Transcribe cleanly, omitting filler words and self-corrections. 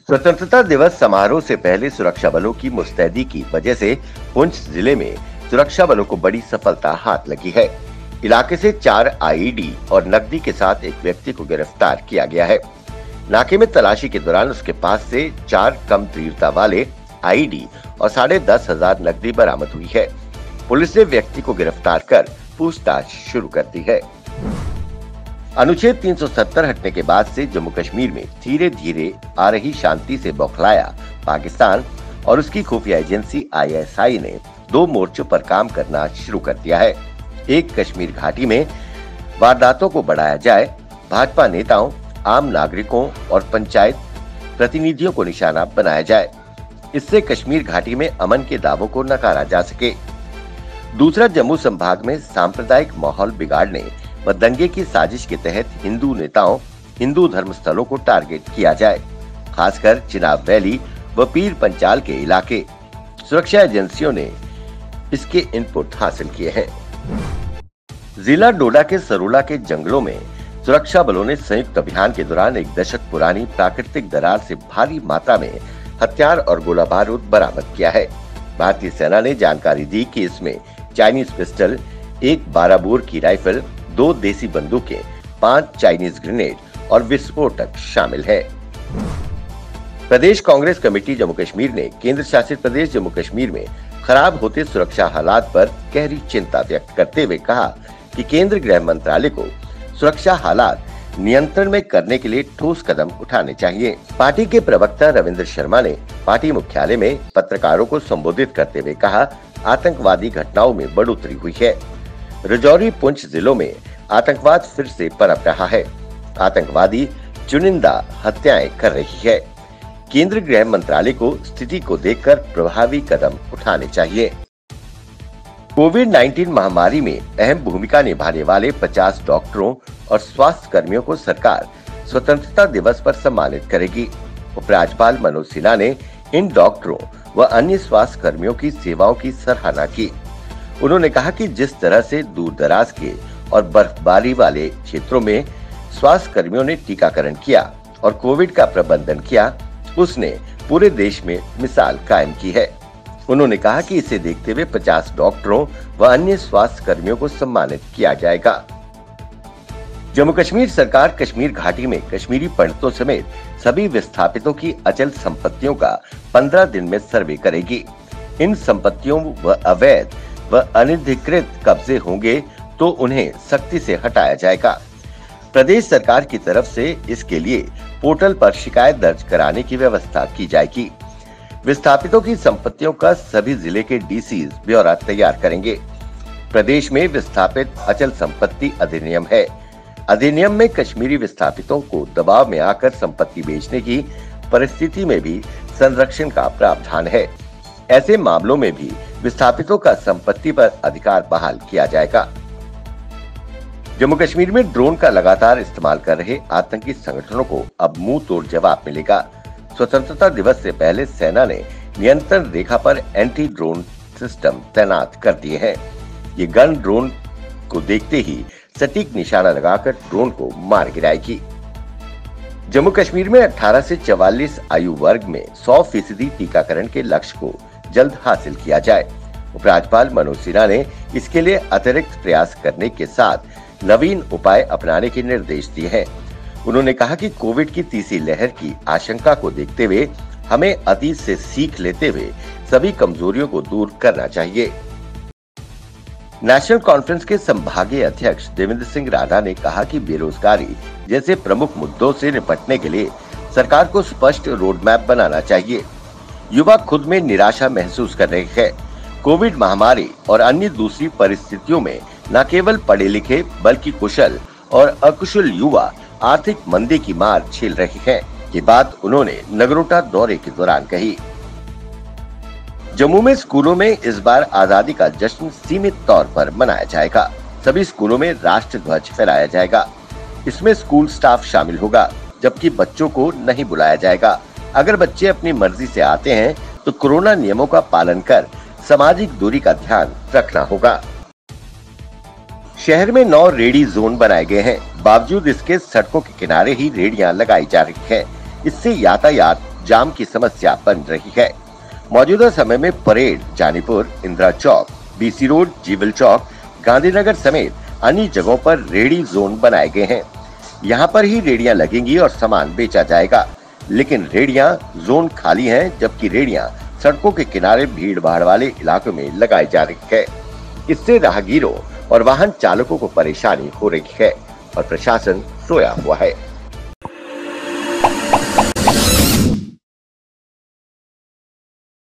स्वतंत्रता दिवस समारोह से पहले सुरक्षा बलों की मुस्तैदी की वजह से पुंछ जिले में सुरक्षा बलों को बड़ी सफलता हाथ लगी है। इलाके से 4 आईईडी और नकदी के साथ एक व्यक्ति को गिरफ्तार किया गया है। नाके में तलाशी के दौरान उसके पास से 4 कम तीव्रता वाले आईईडी और 10,500 नकदी बरामद हुई है। पुलिस ने व्यक्ति को गिरफ्तार कर पूछताछ शुरू कर दी है। अनुच्छेद 370 हटने के बाद से जम्मू कश्मीर में धीरे धीरे आ रही शांति से बौखलाया पाकिस्तान और उसकी खुफिया एजेंसी आईएसआई ने 2 मोर्चों पर काम करना शुरू कर दिया है। एक, कश्मीर घाटी में वारदातों को बढ़ाया जाए, भाजपा नेताओं, आम नागरिकों और पंचायत प्रतिनिधियों को निशाना बनाया जाए, इससे कश्मीर घाटी में अमन के दावों को नकारा जा सके। दूसरा, जम्मू संभाग में सांप्रदायिक माहौल बिगाड़ने व दंगे की साजिश के तहत हिंदू नेताओं, हिंदू धर्म स्थलों को टारगेट किया जाए, खासकर चिनाब वैली व पीर पंचाल के इलाके। सुरक्षा एजेंसियों ने इसके इनपुट हासिल किए हैं। जिला डोडा के सरोला के जंगलों में सुरक्षा बलों ने संयुक्त अभियान के दौरान एक दशक पुरानी प्राकृतिक दरार से भारी मात्रा में हथियार और गोला बारूद बरामद किया है। भारतीय सेना ने जानकारी दी कि इसमें चाइनीज पिस्टल, 1 12 बोर की राइफल, 2 देसी बंदूकें, 5 चाइनीज ग्रेनेड और विस्फोटक शामिल है। प्रदेश कांग्रेस कमेटी जम्मू कश्मीर ने केंद्र शासित प्रदेश जम्मू कश्मीर में खराब होते सुरक्षा हालात पर गहरी चिंता व्यक्त करते हुए कहा कि केंद्र गृह मंत्रालय को सुरक्षा हालात नियंत्रण में करने के लिए ठोस कदम उठाने चाहिए। पार्टी के प्रवक्ता रविंद्र शर्मा ने पार्टी मुख्यालय में पत्रकारों को संबोधित करते हुए कहा, आतंकवादी घटनाओं में बढ़ोतरी हुई है। राजौरी, पुंछ जिलों में आतंकवाद फिर से पनप रहा है। आतंकवादी चुनिंदा हत्याएं कर रही है। केंद्र गृह मंत्रालय को स्थिति को देखकर प्रभावी कदम उठाने चाहिए। कोविड-19 महामारी में अहम भूमिका निभाने वाले 50 डॉक्टरों और स्वास्थ्य कर्मियों को सरकार स्वतंत्रता दिवस पर सम्मानित करेगी। उपराज्यपाल मनोज सिन्हा ने इन डॉक्टरों व अन्य स्वास्थ्य कर्मियों की सेवाओं की सराहना की। उन्होंने कहा कि जिस तरह से दूर दराज के और बर्फबारी वाले क्षेत्रों में स्वास्थ्य कर्मियों ने टीकाकरण किया और कोविड का प्रबंधन किया, उसने पूरे देश में मिसाल कायम की है। उन्होंने कहा कि इसे देखते हुए 50 डॉक्टरों व अन्य स्वास्थ्य कर्मियों को सम्मानित किया जाएगा। जम्मू कश्मीर सरकार कश्मीर घाटी में कश्मीरी पंडितों समेत सभी विस्थापितों की अचल संपत्तियों का 15 दिन में सर्वे करेगी। इन संपत्तियों व अवैध व अनधिकृत कब्जे होंगे तो उन्हें सख्ती से हटाया जाएगा। प्रदेश सरकार की तरफ से इसके लिए पोर्टल पर शिकायत दर्ज कराने की व्यवस्था की जाएगी। विस्थापितों की संपत्तियों का सभी जिले के डीसीज ब्यौरा तैयार करेंगे। प्रदेश में विस्थापित अचल संपत्ति अधिनियम है। अधिनियम में कश्मीरी विस्थापितों को दबाव में आकर संपत्ति बेचने की परिस्थिति में भी संरक्षण का प्रावधान है। ऐसे मामलों में भी विस्थापितों का संपत्ति पर अधिकार बहाल किया जाएगा। जम्मू कश्मीर में ड्रोन का लगातार इस्तेमाल कर रहे आतंकी संगठनों को अब मुंह तोड़ जवाब मिलेगा। स्वतंत्रता दिवस से पहले सेना ने नियंत्रण रेखा पर एंटी ड्रोन सिस्टम तैनात कर दिए हैं। ये गन ड्रोन को देखते ही सटीक निशाना लगाकर ड्रोन को मार गिराएगी। जम्मू कश्मीर में 18 से 44 आयु वर्ग में 100% टीकाकरण के लक्ष्य को जल्द हासिल किया जाए। उपराज्यपाल मनोज सिन्हा ने इसके लिए अतिरिक्त प्रयास करने के साथ नवीन उपाय अपनाने के निर्देश दिए हैं। उन्होंने कहा कि कोविड की तीसरी लहर की आशंका को देखते हुए हमें अतीत से सीख लेते हुए सभी कमजोरियों को दूर करना चाहिए। नेशनल कॉन्फ्रेंस के संभागीय अध्यक्ष देवेंद्र सिंह राणा ने कहा कि बेरोजगारी जैसे प्रमुख मुद्दों से निपटने के लिए सरकार को स्पष्ट रोड मैप बनाना चाहिए। युवा खुद में निराशा महसूस कर रहे हैं। कोविड महामारी और अन्य दूसरी परिस्थितियों में न केवल पढ़े लिखे बल्कि कुशल और अकुशल युवा आर्थिक मंदी की मार झेल रहे हैं। ये बात उन्होंने नगरोटा दौरे के दौरान कही। जम्मू में स्कूलों में इस बार आजादी का जश्न सीमित तौर पर मनाया जाएगा। सभी स्कूलों में राष्ट्र ध्वज फहराया जाएगा। इसमें स्कूल स्टाफ शामिल होगा, जबकि बच्चों को नहीं बुलाया जाएगा। अगर बच्चे अपनी मर्जी से आते हैं तो कोरोना नियमों का पालन कर सामाजिक दूरी का ध्यान रखना होगा। शहर में 9 रेडी जोन बनाए गए हैं। बावजूद इसके सड़कों के किनारे ही रेडियां लगाई जा रही हैं। इससे यातायात जाम की समस्या बन रही है। मौजूदा समय में parade, Janipur, Indira Chowk, BC road, jewel Chowk, Gandhinagar समेत अन्य जगहों पर रेडी जोन बनाए गए हैं। यहाँ पर ही रेडियां लगेंगी और सामान बेचा जाएगा, लेकिन रेडियां जोन खाली हैं, जबकि रेडियां सड़कों के किनारे भीड़ भाड़ वाले इलाकों में लगाई जा रही है। इससे राहगीरों और वाहन चालकों को परेशानी हो रही है और प्रशासन सोया हुआ है।